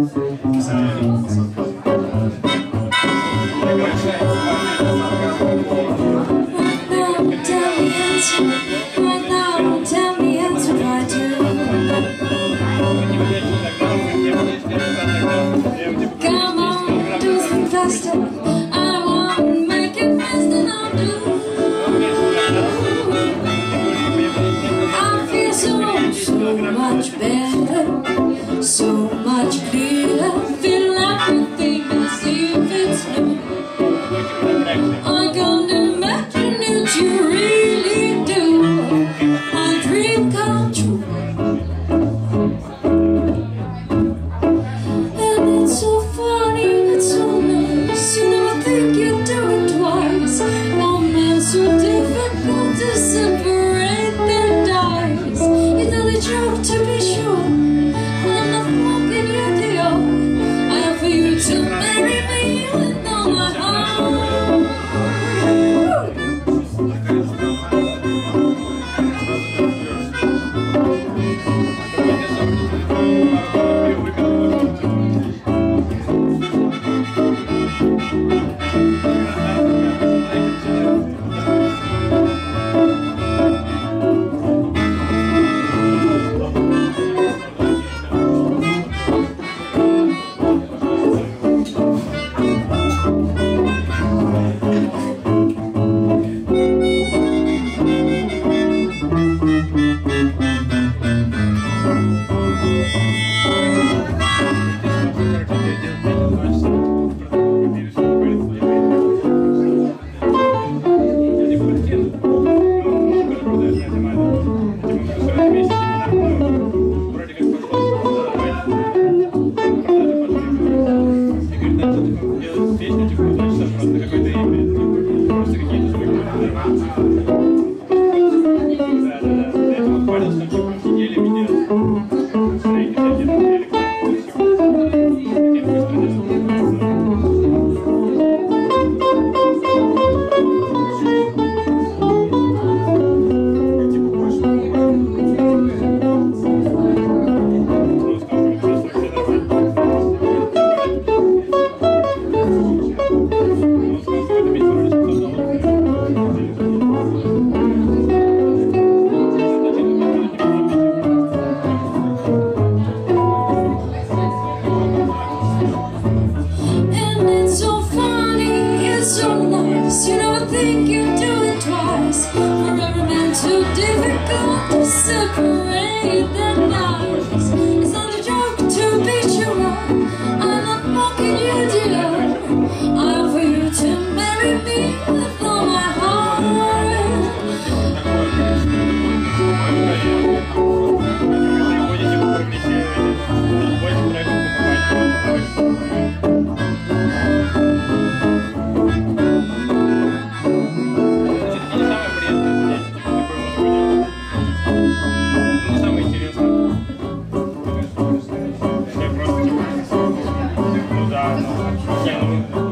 Much better, so much clearer. Feel like everything as if it's new. I can't imagine it, you really do. My dream come true. And it's so funny, it's so nice. You never think you'd do it twice. Oh man, so difficult to separate the dice. It's not a joke to be sure. I'm not walking you the old. I offer you to marry me with all my heart. You never think you do it twice. For every man too difficult to separate the dice. It's not a joke to be sure. I'm not mocking you, dear. I offer you to marry me with all my heart. Yeah.